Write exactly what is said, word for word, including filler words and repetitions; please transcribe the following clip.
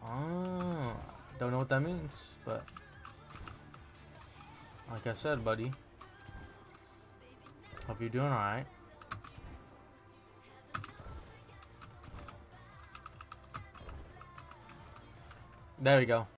Oh, don't know what that means, but like I said, buddy, hope you're doing alright. There we go.